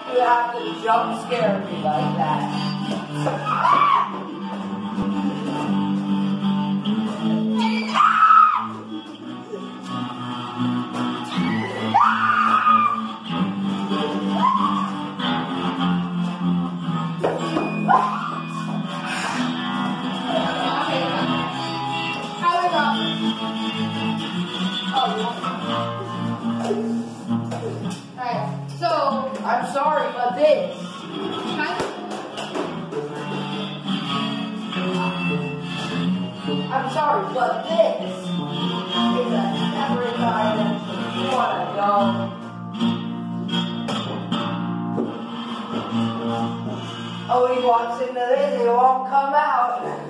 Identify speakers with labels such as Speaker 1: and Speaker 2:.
Speaker 1: You have to jump scare me like that.
Speaker 2: Alright, so
Speaker 1: I'm sorry, but this. I'm sorry, but this is a separate dimension. You wanna go? Oh, he walks into this, it won't come out.